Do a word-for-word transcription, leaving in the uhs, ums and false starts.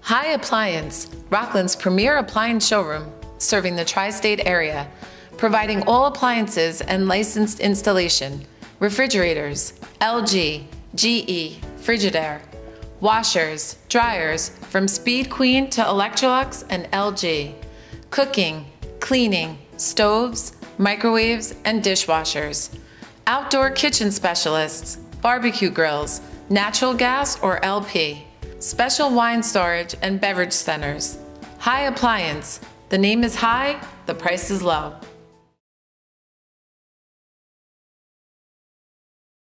Hi Appliance, Rockland's premier appliance showroom, serving the tri-state area, providing all appliances and licensed installation, refrigerators, L G, G E, Frigidaire, washers, dryers, from Speed Queen to Electrolux and L G, cooking, cleaning, stoves, microwaves, and dishwashers, outdoor kitchen specialists, barbecue grills, natural gas or L P, special wine storage and beverage centers. Hi Appliance, the name is high, the price is low.